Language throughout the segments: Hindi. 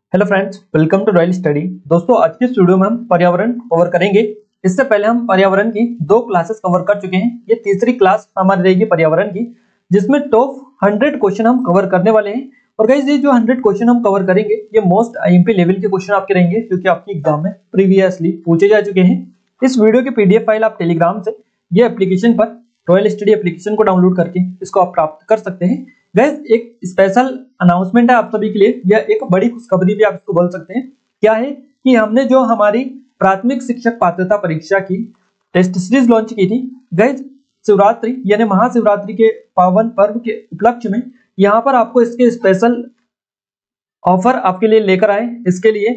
Hello friends, welcome to Royal Study. दोस्तों, आज के इस वीडियो में हम पर्यावरण कवर करेंगे। इससे पहले हम पर्यावरण की 2 क्लासेस कवर कर चुके हैं। ये तीसरी क्लास हमारी रहेगी पर्यावरण की, जिसमें टॉप 100 क्वेश्चन हम कवर करने वाले हैं। और गाइस, ये जो 100 क्वेश्चन हम कवर करेंगे, ये मोस्ट आईएमपी लेवल के क्वेश्चन आपके रहेंगे, जो कि आपके एग्जाम में प्रीवियसली पूछे जा चुके हैं। इस वीडियो की पीडीएफ फाइल आप टेलीग्राम से ये एप्लीकेशन पर रॉयल स्टडी एप्लीकेशन को डाउनलोड करके इसको आप प्राप्त कर सकते हैं। गाइस, एक स्पेशल अनाउंसमेंट है आप सभी के लिए, या एक बड़ी खुशखबरी भी आप इसको बोल सकते हैं। क्या है कि हमने जो हमारी प्राथमिक शिक्षक पात्रता परीक्षा की टेस्ट सीरीज लॉन्च की थी, गाइस शिवरात्रि यानी महाशिवरात्रि के पावन पर्व के उपलक्ष्य में यहाँ पर आपको इसके स्पेशल ऑफर आपके लिए लेकर आए। इसके लिए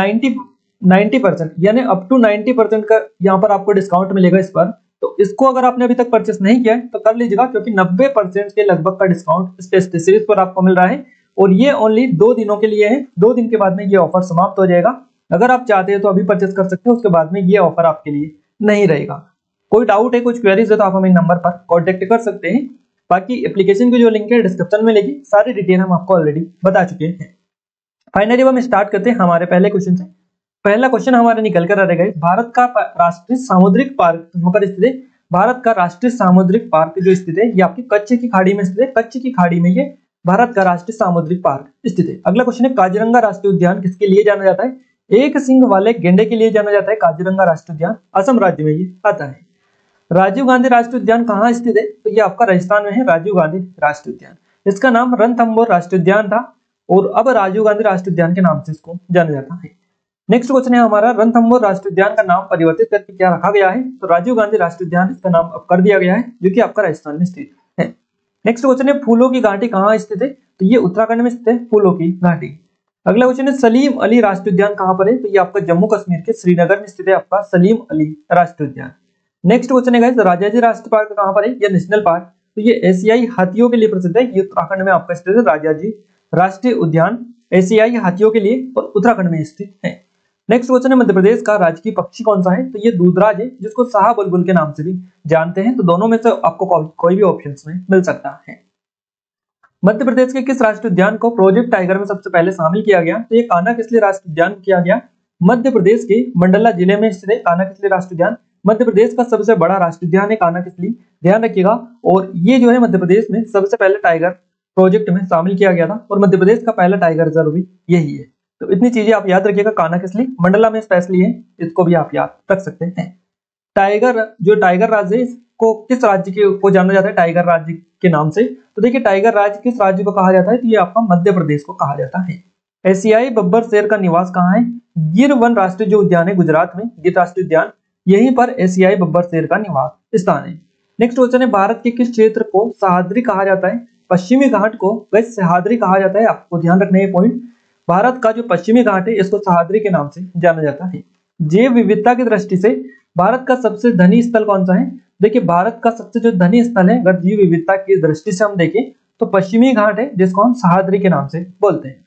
90% यानी अप टू 90% का यहाँ पर आपको डिस्काउंट मिलेगा इस पर। तो इसको अगर आपने अभी तक परचेस नहीं किया है तो कर लीजिएगा, क्योंकि 90% के लगभग का डिस्काउंट इस टेस्ट सीरीज पर आपको मिल रहा है। और ये ओनली 2 दिनों के लिए है। 2 दिन के बाद में ये ऑफर समाप्त हो जाएगा। अगर आप चाहते हैं तो अभी परचेस कर सकते हैं, उसके बाद में ये ऑफर आपके लिए नहीं रहेगा। कोई डाउट है, कुछ क्वेरीज है तो आप हमें नंबर पर कॉन्टेक्ट कर सकते हैं। बाकी एप्लीकेशन की जो लिंक है डिस्क्रिप्शन में मिलेगी। सारी डिटेल हम आपको ऑलरेडी बता चुके हैं। फाइनली हम स्टार्ट करते हैं हमारे पहले क्वेश्चन से। पहला क्वेश्चन हमारे निकल कर आ रहा है, भारत का राष्ट्रीय सामुद्रिक पार्क कहां पर स्थित है? भारत का राष्ट्रीय सामुद्रिक पार्क जो स्थित है, ये आपकी कच्छ की खाड़ी में स्थित है। कच्छ की खाड़ी में ये भारत का राष्ट्रीय सामुद्रिक पार्क स्थित है। अगला क्वेश्चन है, काजीरंगा राष्ट्रीय उद्यान किसके लिए जाना जाता है? एक सिंग वाले गेंडे के लिए जाना जाता है काजीरंगा राष्ट्रीय उद्यान। असम राज्य में ये आता है। राजीव गांधी राष्ट्रीय उद्यान कहाँ स्थित है? तो ये आपका राजस्थान में है, राजीव गांधी राष्ट्रीय उद्यान। इसका नाम रणथंभौर राष्ट्रीय उद्यान था और अब राजीव गांधी राष्ट्रीय उद्यान के नाम से इसको जाना जाता है। नेक्स्ट क्वेश्चन है हमारा, रणथंभौर राष्ट्रीय उद्यान का नाम परिवर्तित करके क्या रखा गया है? तो राजीव गांधी राष्ट्रीय उद्यान इसका नाम अब कर दिया गया है, जो कि आपका राजस्थान में स्थित है। नेक्स्ट क्वेश्चन है, फूलों की घाटी कहाँ स्थित है? तो ये उत्तराखंड में स्थित है, फूलों की घाटी। अगला क्वेश्चन है, सलीम अली राष्ट्रीय उद्यान कहाँ पर है? तो ये आपका जम्मू कश्मीर के श्रीनगर में स्थित है, आपका सलीम अली राष्ट्रीय उद्यान। नेक्स्ट क्वेश्चन है गाइस, राजाजी राष्ट्रीय पार्क कहाँ पर है? या नेशनल पार्क। तो ये एशियाई हाथियों के लिए प्रसिद्ध है। ये उत्तराखंड में आपका स्थित है, राजाजी राष्ट्रीय उद्यान एशियाई हाथियों के लिए और उत्तराखंड में स्थित है। नेक्स्ट क्वेश्चन है, मध्य प्रदेश का राजकीय पक्षी कौन सा है? तो ये दूधराज है, जिसको शाह बुलबुल के नाम से भी जानते हैं। तो दोनों में से आपको कोई भी ऑप्शंस में मिल सकता है। मध्य प्रदेश के किस राष्ट्रीय उद्यान को प्रोजेक्ट टाइगर में सबसे पहले शामिल किया गया? तो ये कान्हा-किसली राष्ट्रीय उद्यान किया गया। मध्य प्रदेश के मंडला जिले में स्थित है कान्हा-किसली राष्ट्रीय उद्यान। मध्य प्रदेश का सबसे बड़ा राष्ट्रीय उद्यान है कान्हा-किसली, ध्यान रखिएगा। और ये जो है मध्य प्रदेश में सबसे पहले टाइगर प्रोजेक्ट में शामिल किया गया था, और मध्य प्रदेश का पहला टाइगर रिजर्व भी यही है। तो इतनी चीजें आप याद रखिएगा। कान्हा-किसली मंडला में स्पेशली है, इसको भी आप याद रख सकते हैं। टाइगर जो टाइगर राज्य है, इसको किस राज्य को जाना जाता है टाइगर राज्य के नाम से? तो देखिए, टाइगर राज्य किस राज्य को कहा जाता है? तो ये आपका मध्य प्रदेश को कहा जाता है। एशियाई बब्बर शेर का निवास कहाँ है? गिर वन राष्ट्रीय जो उद्यान है गुजरात में, गिर राष्ट्रीय उद्यान, यहीं पर एशियाई बब्बर शेर का निवास स्थान है। नेक्स्ट क्वेश्चन है, भारत के किस क्षेत्र को सह्याद्री कहा जाता है? पश्चिमी घाट को वैसे सह्याद्री कहा जाता है, आपको ध्यान रखना है पॉइंट। भारत का जो पश्चिमी घाट है, इसको सह्याद्री के नाम से जाना जाता है। जैव विविधता की दृष्टि से भारत का सबसे धनी स्थल कौन सा है? देखिए, भारत का सबसे जो धनी स्थल है अगर जैव विविधता की दृष्टि से हम देखें तो पश्चिमी घाट है, जिसको हम सह्याद्री के नाम से बोलते हैं।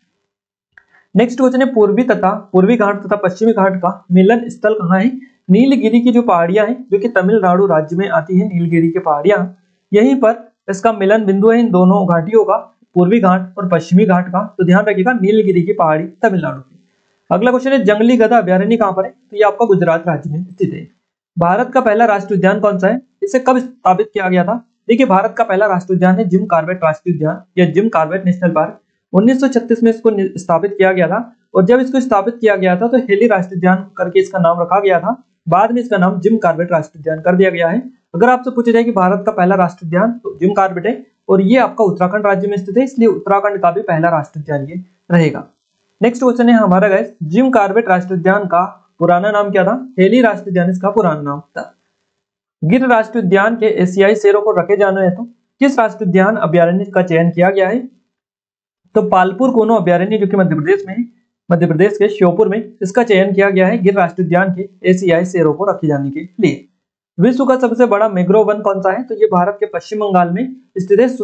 नेक्स्ट क्वेश्चन है, पूर्वी घाट तथा पश्चिमी घाट का मिलन स्थल कहाँ है? नीलगिरी की जो पहाड़ियां हैं, जो कि तमिलनाडु राज्य में आती है, नीलगिरी की पहाड़ियां, यहीं पर इसका मिलन बिंदु है इन दोनों घाटियों का, पूर्वी घाट और पश्चिमी घाट का। तो ध्यान रखिएगा, नीलगिरी की पहाड़ी तमिलनाडु की। अगला क्वेश्चन है, जंगली गधा अभयारण्य कहां पर है? तो ये आपका गुजरात राज्य में स्थित है। भारत का पहला राष्ट्रीय उद्यान कौन सा है? इसे कब स्थापित किया गया था? देखिए, भारत का पहला राष्ट्रीय उद्यान है जिम कॉर्बेट राष्ट्रीय उद्यान या जिम कॉर्बेट नेशनल पार्क। 1936 में इसको स्थापित किया गया था, और जब इसको स्थापित किया गया था तो हेली राष्ट्रीय उद्यान करके इसका नाम रखा गया था। बाद में इसका नाम जिम कॉर्बेट राष्ट्रीय उद्यान कर दिया गया है। अगर आपसे पूछा जाए कि भारत का पहला राष्ट्रीय उद्यान, तो जिम कॉर्बेट है, और ये आपका उत्तराखंड राज्य में स्थित है, इसलिए उत्तराखंड का भी पहला राष्ट्रीय उद्यान ये रहेगा। नेक्स्ट क्वेश्चन है हमारा गाइस, जिम कॉर्बेट राष्ट्रीय उद्यान का पुराना नाम क्या था? हेली राष्ट्रीय उद्यान इसका पुराना नाम था। गिर राष्ट्रीय उद्यान के एशियाई शेरों को रखे जाने हेतु किस राष्ट्रीय उद्यान अभयारण्य का चयन किया गया है? तो पालपुर कोनो अभयारण्य, जो कि मध्य प्रदेश में है, मध्य प्रदेश के श्योपुर में इसका चयन किया गया है गिर राष्ट्रीय उद्यान के एशियाई शेरों को रखे जाने के लिए। विश्व का सबसे बड़ा मैंग्रोव वन कौन सा है? तो ये भारत के पश्चिम बंगाल में स्थित है,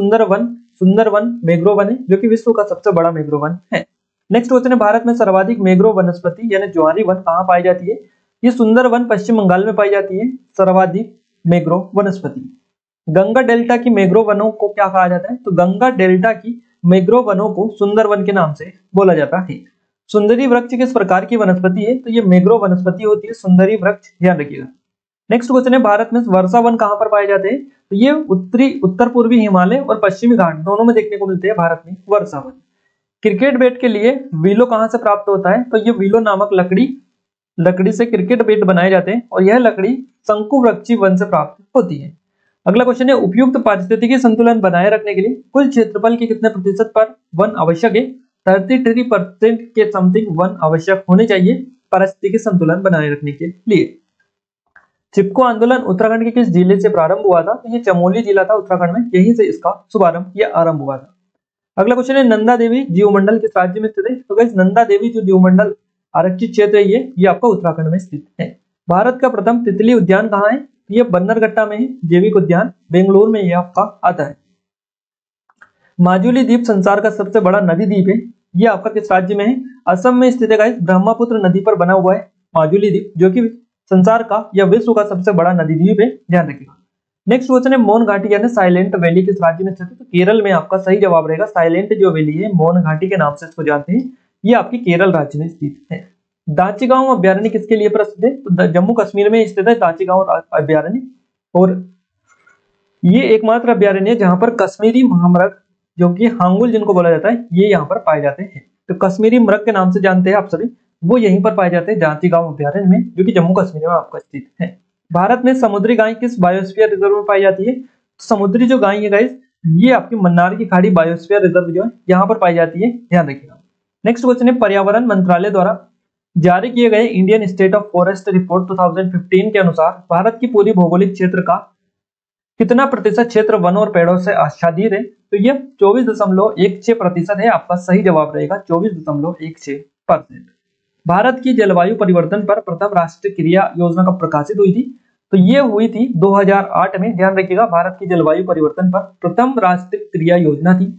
सुंदरवन मैंग्रोव वन है, जो कि विश्व का सबसे बड़ा मैंग्रोव वन है। नेक्स्ट क्वेश्चन है, भारत में सर्वाधिक मैंग्रोव वनस्पति यानी ज्वारी वन कहाँ पाई जाती है? ये सुंदरवन पश्चिम बंगाल में पाई जाती है, सर्वाधिक मैंग्रोव वनस्पति। गंगा डेल्टा की मैंग्रोव वनों को क्या कहा जाता है? तो गंगा डेल्टा की मैंग्रोव वनों को सुंदरवन के नाम से बोला जाता है। सुंदरी वृक्ष किस प्रकार की वनस्पति है? तो ये मैंग्रो वनस्पति होती है सुंदरी वृक्ष, ध्यान रखिएगा। नेक्स्ट क्वेश्चन है भारत में वर्षा वन कहां पर पाए जाते हैं? तो ये उत्तर पूर्वी हिमालय और पश्चिमी घाट दोनों में देखने को मिलते हैं भारत में वर्षा वन। क्रिकेट बैट के लिए विलो कहां से प्राप्त होता है? तो ये विलो नामक लकड़ी से क्रिकेट बैट बनाए जाते हैं और यह लकड़ी शंकुवृक्षी वन से प्राप्त होती है। अगला क्वेश्चन है उपयुक्त पारिस्थितिकी संतुलन बनाए रखने के लिए कुल क्षेत्रफल के कितने प्रतिशत पर वन आवश्यक है? 33% के समथिंग वन आवश्यक होने चाहिए पारिस्थितिकी संतुलन बनाए रखने के लिए। चिपको आंदोलन उत्तराखंड के किस जिले से प्रारंभ हुआ था? तो ये चमोली जिला था उत्तराखंड में, यहीं से इसका शुभारंभ या आरंभ हुआ था। अगला क्वेश्चन है नंदा देवी जीवमंडल किस राज्य में स्थित है? तो गाइस नंदा देवी जो जीवमंडल आरक्षित क्षेत्र है ये आपका उत्तराखंड में स्थित है। भारत का प्रथम तितली उद्यान कहाँ है? ये बन्नरघट्टा में है, जैविक उद्यान बेंगलुरु में ये आपका आता है। माजुली द्वीप संसार का सबसे बड़ा नदी द्वीप है, ये आपका किस राज्य में है? असम में स्थित है गाइस, ब्रह्मपुत्र नदी पर बना हुआ है माजुली द्वीप, जो कि संसार का या विश्व का सबसे बड़ा नदी द्वीप है, ध्यान रखिएगा। नेक्स्ट क्वेश्चन है मौन घाटी यानी साइलेंट वैली किस राज्य में स्थित है? तो केरल में आपका सही जवाब रहेगा। साइलेंट जो वैली है मौन घाटी के नाम से इसको जानते हैं, ये आपकी केरल राज्य में स्थित है। दांचीगांव अभ्यारण्य किसके लिए प्रसिद्ध है? तो जम्मू कश्मीर में स्थित है दांचीगांव अभ्यारण्य, और ये एकमात्र अभ्यारण्य है जहां पर कश्मीरी महामृग जो कि हांगुल जिनको बोला जाता है ये यहाँ पर पाए जाते हैं। तो कश्मीरी मृग के नाम से जानते हैं आप सभी, वो यहीं पर पाए जाते हैं दांचीगांव अभ्यारण्य में, जो कि जम्मू कश्मीर में आपका स्थित है। भारत में समुद्री गाय किस बायोस्फीयर रिजर्व में पाई जाती है? समुद्री जो गाय है गाइस ये आपकी मन्नार की खाड़ी बायोस्फीयर रिजर्व जो है यहाँ पर पाई जाती है, ध्यान रखिएगा। नेक्स्ट क्वेश्चन है पर्यावरण मंत्रालय द्वारा जारी किए गए Indian state of forest report 2015 के अनुसार भारत की पूरी भौगोलिक क्षेत्र का कितना प्रतिशत क्षेत्र वन और पेड़ों से आच्छादित है? तो ये 24.16% है, आपका सही जवाब रहेगा 24.16%। भारत की जलवायु परिवर्तन पर प्रथम राष्ट्रीय क्रिया योजना कब प्रकाशित हुई थी? तो ये हुई थी 2008 में, ध्यान रखिएगा। भारत की जलवायु परिवर्तन पर प्रथम राष्ट्रीय क्रिया योजना थी,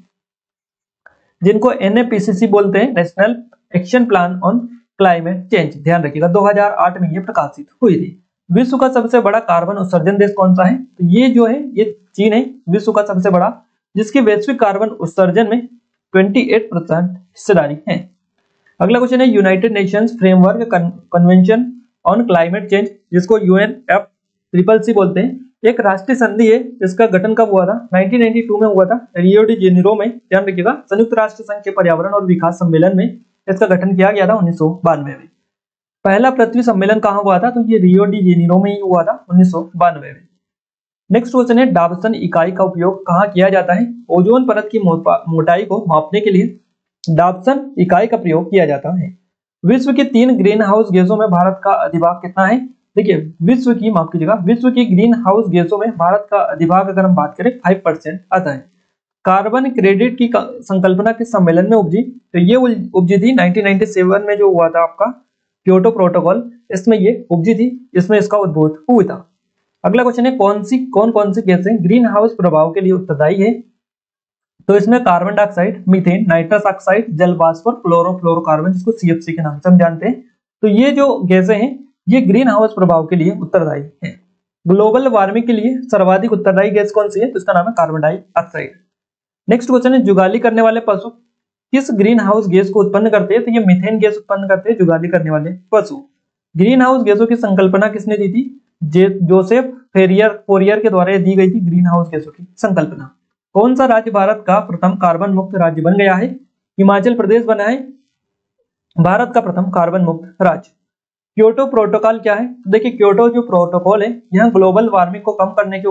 जिनको NAPCC बोलते हैं, national action plan on climate change, ध्यान रखिएगा। 2008 में ये प्रकाशित हुई थी। विश्व का सबसे बड़ा कार्बन उत्सर्जन देश कौन सा है? तो ये जो है ये चीन है, विश्व का सबसे बड़ा, जिसकी वैश्विक कार्बन उत्सर्जन में 28% हिस्सेदारी है। अगला क्वेश्चन है United Nations framework convention on climate change, जिसको UNFCCC बोलते हैं, एक राष्ट्रीय संधि है जिसका गठन कब हुआ था? 1992 में हुआ था, रियो डी जेनेरो में, ध्यान रखिएगा। संयुक्त राष्ट्र संघ के पर्यावरण और विकास सम्मेलन में इसका गठन किया गया था 1992 में। पहला पृथ्वी सम्मेलन कहाँ हुआ था? तो ये रियो डी जेनेरो में ही हुआ था 1992 में। नेक्स्ट क्वेश्चन है डाबसन इकाई का उपयोग कहाँ किया जाता है? ओजोन परत की मोटाई को मापने के लिए डाबसन इकाई का प्रयोग किया जाता है। विश्व की 3 ग्रीन हाउस गैसों में भारत का अधिभाग कितना है? देखिए विश्व की ग्रीन हाउस गैसों में भारत का अधिभाग अगर हम बात करें 5% आता है। कार्बन क्रेडिट की संकल्पना किस सम्मेलन में उपजी? तो ये उपजी थी 1997 में, जो हुआ था आपका क्योटो प्रोटोकॉल, इसमें ये उपजी थी, इसमें इसका उद्भव हुआ था। अगला क्वेश्चन है कौन कौन सी गैसें ग्रीन हाउस प्रभाव के लिए उत्तरदायी है? तो इसमें carbon dioxide, methane, nitrous oxide, जल वाष्प और क्लोरोफ्लोरोकार्बन, जिसको CFC के नाम से हम जानते हैं। तो ये जो गैसें हैं ये ग्रीन हाउस प्रभाव के लिए उत्तरदायी है। ग्लोबल वार्मिंग के लिए सर्वाधिक उत्तरदायी गैस कौन सी है? तो इसका नाम है कार्बन डाइऑक्साइड। नेक्स्ट क्वेश्चन है जुगाली करने वाले पशु किस ग्रीन हाउस गैस को उत्पन्न करते हैं? तो ये मीथेन गैस उत्पन्न करते हैं जुगाली करने वाले पशु। ग्रीन हाउस गैसों की संकल्पना किसने दी थी? जोसेफ फोरियर के द्वारा दी गई थी ग्रीन हाउस गैसों की संकल्पना। कौन सा राज्य भारत का प्रथम कार्बन मुक्त राज्य बन गया है? हिमाचल प्रदेश बना है भारत का प्रथम कार्बन मुक्त राज्य। क्योटो प्रोटोकॉल क्या है? तो देखिए क्योटो जो प्रोटोकॉल है यह ग्लोबल वार्मिंग को कम करने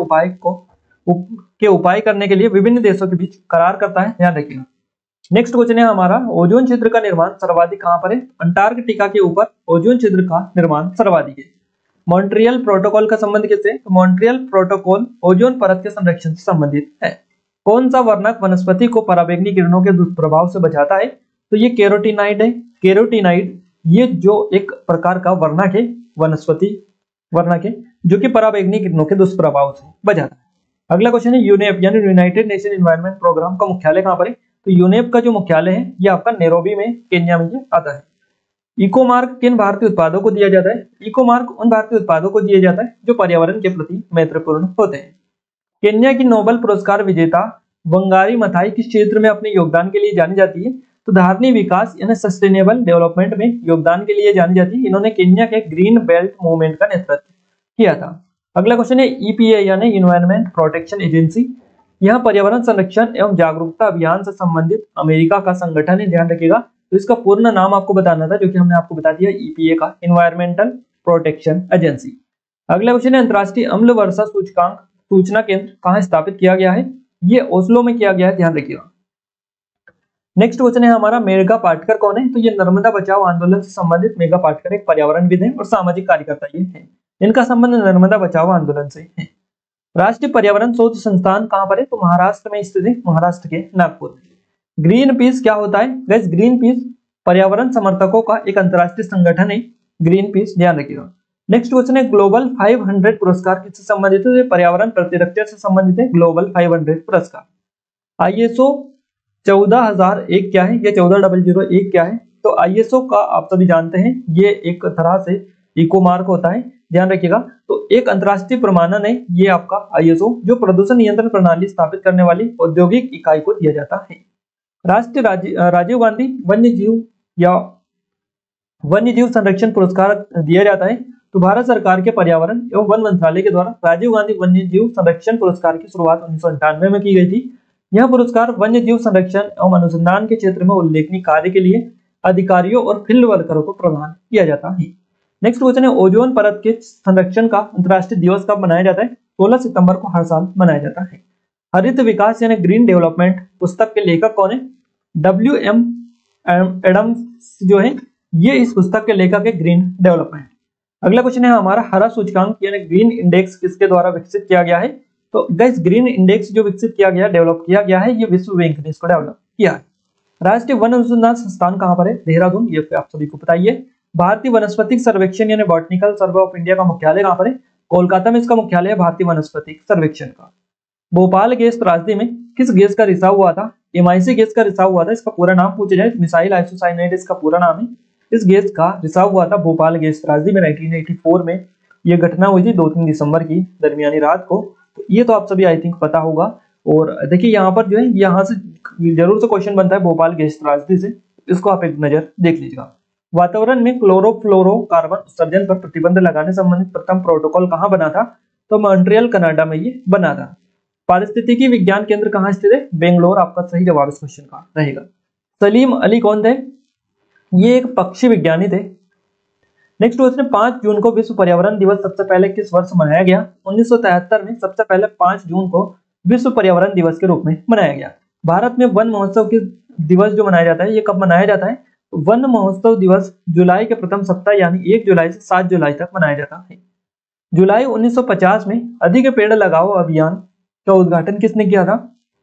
के उपाय करने के लिए विभिन्न देशों के बीच करार करता है, ध्यान रखिएगा। नेक्स्ट क्वेश्चन है हमारा ओजोन छिद्र का निर्माण सर्वाधिक कहां पर है? अंटार्कटिका के ऊपर ओजोन छिद्र का निर्माण सर्वाधिक है। मॉन्ट्रियल प्रोटोकॉल का संबंध किससे? तो मॉन्ट्रियल प्रोटोकॉल ओजोन परत के संरक्षण से संबंधित है। कौन सा वर्णक वनस्पति को पराबैंगनी किरणों के दुष्प्रभाव से बचाता है? तो ये कैरोटीनाइड है। कैरोटीनाइड ये जो एक प्रकार का वर्णक है, वनस्पति वर्णक है, जो कि पराबैंगनी किरणों के दुष्प्रभाव से बचाता है। अगला क्वेश्चन है यूनेप यानी यूनाइटेड नेशन एनवायरनमेंट प्रोग्राम का मुख्यालय कहां पर है? तो यूनेप का जो मुख्यालय है ये आपका नैरोबी में, केन्या में आता है। इको मार्क किन भारतीय उत्पादों को दिया जाता है? इको मार्क उन भारतीय उत्पादों को दिया जाता है जो पर्यावरण के प्रति महत्वपूर्ण होते हैं। केन्या की नोबेल पुरस्कार विजेता वंगारी मथाई किस क्षेत्र में अपने योगदान के लिए जानी जाती है? तो धारणीय विकास यानी सस्टेनेबल डेवलपमेंट में योगदान के लिए जानी जाती है। इन्होंने केन्या के ग्रीन बेल्ट मूवमेंट का नेतृत्व किया था। अगला क्वेश्चन है ईपीए यानी इन्वायरमेंट प्रोटेक्शन एजेंसी। यह पर्यावरण संरक्षण एवं जागरूकता अभियान से संबंधित अमेरिका का संगठन है, ध्यान रखिएगा। तो इसका पूर्ण नाम आपको बताना था, जो कि हमने आपको बता दिया, ईपीए का इन्वायरमेंटल प्रोटेक्शन एजेंसी। अगला क्वेश्चन है अंतर्राष्ट्रीय अम्ल वर्षा सूचकांक सूचना केंद्र कहाँ स्थापित किया गया है? ये ओस्लो में किया गया है, ध्यान रखिएगा। नेक्स्ट क्वेश्चन है हमारा मेघा पाटकर कौन है? तो ये नर्मदा बचाओ आंदोलन से संबंधित मेघा पाटकर एक पर्यावरणविद है और सामाजिक कार्यकर्ता ये है। इनका संबंध नर्मदा बचाओ आंदोलन से है। राष्ट्रीय पर्यावरण शोध संस्थान कहाँ पर है? तो महाराष्ट्र में स्थित है, महाराष्ट्र के नागपुर में। ग्रीन पीस क्या होता है? गाइस ग्रीन पीस पर्यावरण समर्थकों का एक अंतर्राष्ट्रीय संगठन है, ग्रीन पीस, ध्यान रखिएगा। नेक्स्ट क्वेश्चन है ग्लोबल 500 पुरस्कार किससे संबंधित है? पर्यावरण प्रतिरक्षा से संबंधित है ग्लोबल 500 पुरस्कार। आईएसओ 14001 क्या है? ये 14001 क्या है? तो आईएसओ का आप सभी जानते हैं ये एक तरह से इको मार्क होता है, ध्यान रखिएगा। तो एक अंतर्राष्ट्रीय प्रमाणन है ये आपका आईएसओ, जो प्रदूषण नियंत्रण प्रणाली स्थापित करने वाली औद्योगिक इकाई को दिया जाता है। राष्ट्रीय राजीव गांधी वन्यजीव या वन्यजीव संरक्षण पुरस्कार दिया जाता है। तो भारत सरकार के पर्यावरण एवं वन मंत्रालय के द्वारा राजीव गांधी वन्यजीव संरक्षण पुरस्कार की शुरुआत 1998 में की गई थी। यह पुरस्कार वन्यजीव संरक्षण एवं अनुसंधान के क्षेत्र में उल्लेखनीय कार्य के लिए अधिकारियों और फील्ड वर्करों को प्रदान किया जाता है। नेक्स्ट क्वेश्चन है ओजोन परत के संरक्षण का अंतर्राष्ट्रीय दिवस कब मनाया जाता है? 16 सितंबर को हर साल मनाया जाता है। हरित विकास यानी ग्रीन डेवलपमेंट पुस्तक के लेखक कौन है? WM एडम्स जो है ये इस पुस्तक के लेखक है, ग्रीन डेवलपमेंट। अगला क्वेश्चन है हमारा हरा सूचकांक यानी ग्रीन इंडेक्स किसके द्वारा विकसित किया गया है? तो गाइस ग्रीन इंडेक्स जो विकसित किया गया, डेवलप किया गया है, ये विश्व बैंक ने इसको डेवलप किया है। राष्ट्रीय वन अनुसंधान संस्थान कहाँ पर है? देहरादून, ये आप सभी को बताइए। भारतीय वनस्पतिक सर्वेक्षण यानी बॉटनिकल सर्वे ऑफ इंडिया का मुख्यालय कहाँ पर है? कोलकाता में इसका मुख्यालय है भारतीय वनस्पतिक सर्वेक्षण का। भोपाल गैस त्रासदी में किस गैस का रिसाव हुआ था? MIC गैस का रिसाव हुआ था। इसका पूरा नाम पूछा जाए, मिसाइल आइसोसाइनाइड इसका पूरा नाम है। इस गैस का रिसाव हुआ था भोपाल गैस त्रासदी में 1984 में। यह घटना हुई थी 2-3 दिसंबर की दरमियानी रात को। तो ये तो आप सभी आई थिंक पता होगा। और देखिए यहाँ पर जो है यहाँ से जरूर से क्वेश्चन बनता है भोपाल गैस त्रासदी से, इसको आप एक नजर देख लीजिएगा। वातावरण में क्लोरोफ्लोरोकार्बन उत्सर्जन पर प्रतिबंध लगाने संबंधित प्रथम प्रोटोकॉल कहाँ बना था? तो मॉन्ट्रियल कनाडा में ये बना था। पारिस्थितिकी विज्ञान केंद्र कहाँ स्थित है? बेंगलोर, आपका सही जवाब इस क्वेश्चन का रहेगा। सलीम अली कौन थे? ये एक पक्षी विज्ञानी थे। नेक्स्ट क्वेश्चन 5 जून को विश्व पर्यावरण दिवस सबसे पहले किस वर्ष मनाया गया? 1973 में सबसे पहले 5 जून को विश्व पर्यावरण दिवस के रूप में मनाया गया। भारत में वन महोत्सव के दिवस जो मनाया जाता है ये कब मनाया जाता है? तो वन महोत्सव दिवस जुलाई के प्रथम सप्ताह यानी 1 जुलाई से 7 जुलाई तक मनाया जाता है। जुलाई 1950 में अधिक पेड़ लगाओ अभियान का उद्घाटन किसने किया था?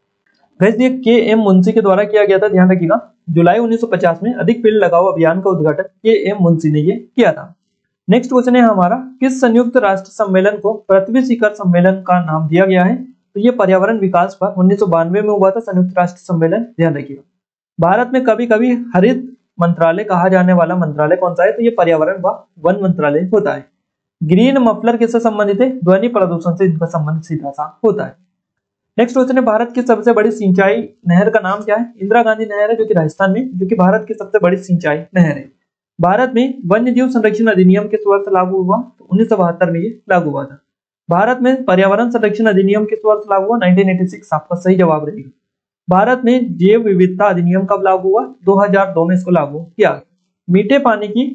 गाइस ये KM मुंशी के द्वारा किया गया था, ध्यान रखिएगा। जुलाई 1950 में अधिक पेड़ लगाओ अभियान का उद्घाटन KM मुंशी ने ये किया था। नेक्स्ट क्वेश्चन है हमारा किस संयुक्त राष्ट्र सम्मेलन को पृथ्वी शिखर सम्मेलन का नाम दिया गया है? तो ये पर्यावरण विकास पर 1992 में हुआ था संयुक्त राष्ट्र सम्मेलन, ध्यान रखिएगा। भारत में कभी कभी हरित मंत्रालय कहा जाने वाला मंत्रालय कौन सा है? तो ये पर्यावरण व वन मंत्रालय होता है। ग्रीन मफलर किससे संबंधित है? ध्वनि प्रदूषण से इनका संबंध सीधा सा होता है। नेक्स्ट क्वेश्चन है भारत की सबसे बड़ी सिंचाई नहर का नाम क्या है? इंदिरा गांधी नहर है जो कि राजस्थान में, जो कि भारत की सबसे बड़ी सिंचाई नहर है। भारत में वन्य जीव संरक्षण अधिनियम किस वर्ष लागू हुआ? तो 1972 में ये लागू हुआ था। भारत में पर्यावरण संरक्षण अधिनियम किस वर्ष लागू हुआ? 1986, आपका सही जवाब रहेगा। भारत में जैव विविधता अधिनियम कब लागू हुआ? 2002 में इसको लागू किया। मीठे पानी की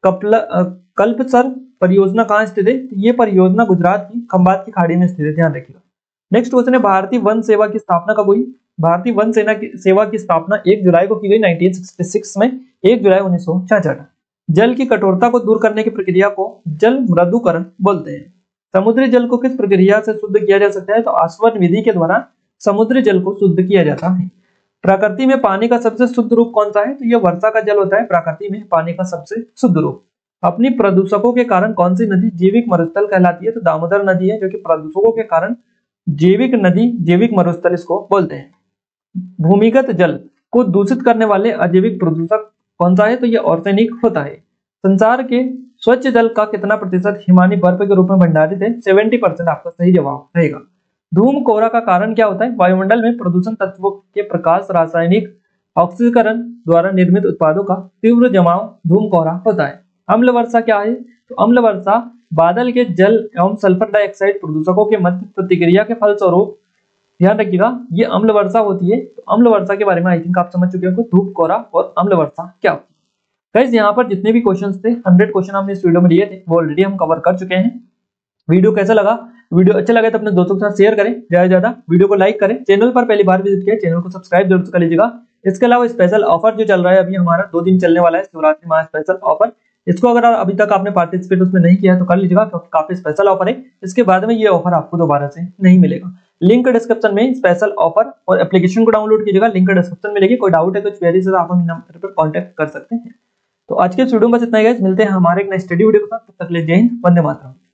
कल्पसर परियोजना कहाँ स्थित है? ये परियोजना गुजरात की खंबात की खाड़ी में स्थित है, ध्यान रखिएगा। नेक्स्ट क्वेश्चन है भारतीय वन सेवा की स्थापना कब हुई? भारतीय वन सेवा की स्थापना 1 जुलाई को की गई 1966 में, 1 जुलाई 1966। जल की कठोरता को दूर करने की प्रक्रिया को जल मृदुकरण बोलते हैं। समुद्री जल को किस प्रक्रिया से शुद्ध किया जा सकता है? तो आसवन विधि के द्वारा समुद्री जल को शुद्ध किया जाता है। प्रकृति में पानी का सबसे शुद्ध रूप कौन सा है? तो यह वर्षा का जल होता है, प्रकृति में पानी का सबसे शुद्ध रूप। अपनी प्रदूषकों के कारण कौन सी नदी जैविक मरुस्थल कहलाती है? तो दामोदर नदी है, जो कि प्रदूषकों के कारण जैविक नदी, जैविक मरुस्थल इसको बोलते हैं। भूमिगत जल को दूषित करने वाले अजैविक प्रदूषक कौन सा है? तो यह आर्सेनिक होता है। संसार के स्वच्छ जल का कितना प्रतिशत हिमानी बर्फ के रूप में भंडारित है? 70%, आपका सही जवाब रहेगा। धूम कोहरा का कारण क्या होता है? वायुमंडल में प्रदूषण तत्वों के प्रकाश, रासायनिक ऑक्सीकरण द्वारा निर्मित उत्पादों का तीव्र जमाव धूम कोहरा होता है। अम्ल वर्षा क्या है? तो अम्ल वर्षा बादल के जल एवं सल्फर डाइऑक्साइड प्रदूषकों के मध्य प्रतिक्रिया के फलस्वरूप, ध्यान रखिएगा ये अम्ल वर्षा होती है। तो अम्ल वर्षा के बारे में आई थिंक आप समझ चुके हो, धूप कोहरा और अम्ल वर्षा क्या होती है। गाइस यहाँ पर जितने भी क्वेश्चंस थे 100 क्वेश्चन हमने इस वीडियो में लिए थे वो ऑलरेडी हम कवर कर चुके हैं। वीडियो कैसा लगा? वीडियो अच्छा लगे तो अपने दोस्तों के साथ शेयर करें, ज्यादा से ज्यादा वीडियो को लाइक करें। चैनल पर पहली बार विजिट किया चैनल को सब्सक्राइब जरूर कर लीजिएगा। इसके अलावा स्पेशल ऑफर जो चल रहा है अभी हमारा 2 दिन चलने वाला है, शिवरात्रि माह स्पेशल ऑफर। इसको अगर अभी तक आपने पार्टिसिपेट उसमें नहीं किया है तो कर लीजिएगा क्योंकि काफी स्पेशल ऑफर है। इसके बाद में ये ऑफर आपको दोबारा से नहीं मिलेगा। लिंक डिस्क्रिप्शन में स्पेशल ऑफर और एप्लीकेशन को डाउनलोड कीजिएगा, लिंक डिस्क्रिप्शन में मिलेगी। कोई डाउट है कुछ क्वेरी है तो आप हमें नंबर पर कॉन्टैक्ट कर सकते हैं। तो आज के वीडियो में बस इतना ही गाइस, मिलते हैं हमारे एक नए स्टडी वीडियो के साथ। तब तक के लिए जय हिंद, वंदे मातरम।